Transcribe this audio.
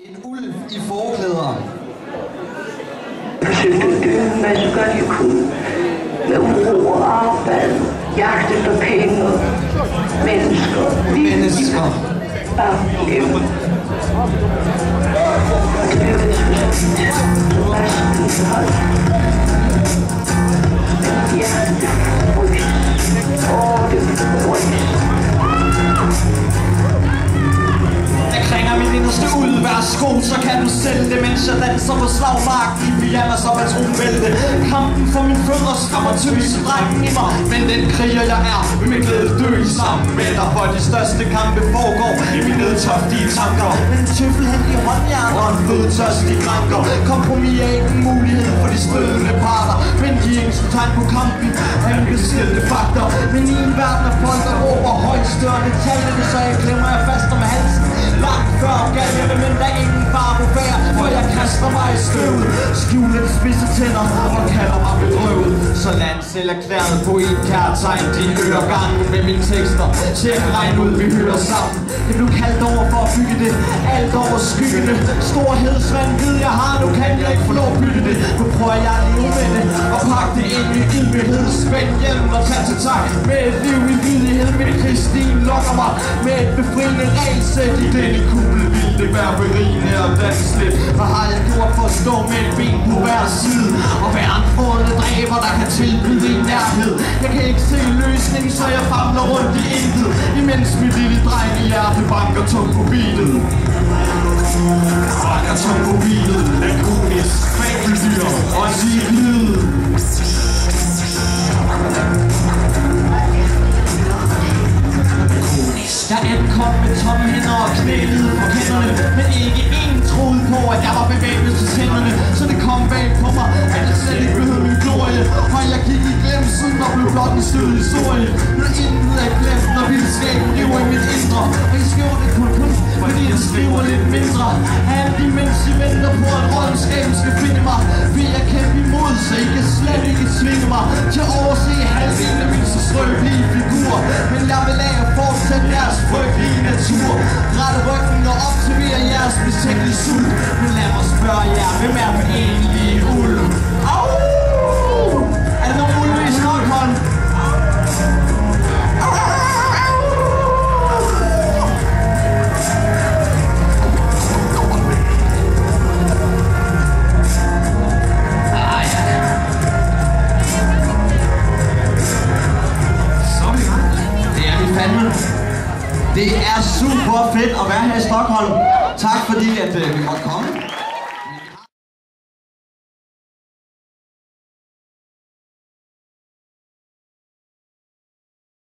En ulv i forklæder. Forsøgte at dø, men så godt jeg kunne. Med uro og afbad, jagt efter penge, mennesker. Bare leve. Og det lykkedes forsøgt. Resten hold. Men hjertet frys. Det frys. Jeg krænger min inderste ud, værsgo, så kan du sælge det, mens jeg danser på slagmarken i pyjamas og patronvælte. Kampen for min fødder skræmmer tøse drengen i mig, men den kriger jeg er, vil med glæde dø sammen med dig, for de største kampe foregår i mine nedtoftige tanker. Men en tøffelhændig håndjern og en blodtørstig kranker. Kompromis er ikke en mulighed for de stødende parter, men de eneste tegn på kampen er en beskilte faktor. Men i en verden af folk, der råber højt større tallene, så jeg klemmer jeg fast om halsen. Langt før galgerne, men der er ingen far på færd, for jeg kaster mig i støvet. Skjuler de spidse tænder og kalder mig bedrøvet. Så lad en selv erklæret poetkær tegn din øregangen med mine tekster. Tjek regn ud, vi hører sammen. Det blev kaldt over for at bygge det, alt over skyggende. Storhedsvandvid jeg har, nu kan jeg ikke få lov at bygge det. Nu prøver jeg at leve med det og pakke det ind i ildmighed. Spænd hjem og tag til tag med et liv i lydighed. Min Kristin lokker mig med et befriende regelsæt. I denne kuppel vil det være berigende og vanskeligt. Hvad har jeg gjort for at stå med et ben på hver side og være en fående dræber, der kan tilbyde en nærhed? Jeg kan ikke se løsningen, så jeg famler rundt i intet, imens mit lille dreng i hjerte banker tungt på beatet. Banker tungt på beatet, lakonisk, fabeldyr og sin lyd. Jeg ankom med tomme hænder og knælet på kenderne, men ikke en troede på, at jeg var bevæbnet til tænderne. Så det kom bag på mig, at jeg slet ikke behøvede min glorie, og jeg gik i glemselen og blev blot en stød historie. Men intet er glemt, når vildskaben lever i mit indre, og jeg skriver det kun, fordi jeg skriver lidt mindre. Alt imens I venter på, at rådenskaben skal finde mig, vil jeg kæmpe imod, så I kan slet ikke tvinge mig til at overse halvdelen af min så skrøbelige figur. Men jeg vil af at fortsætte jeres frygtelige natur, rette ryggen og optimere jeres mistænkelige sult. Men lad mig spørge jer, hvem er den egentlige ulv? Au! Er der nogen ulve i Stockholm? Det er super fedt at være her i Stockholm. Tak fordi at vi måtte komme.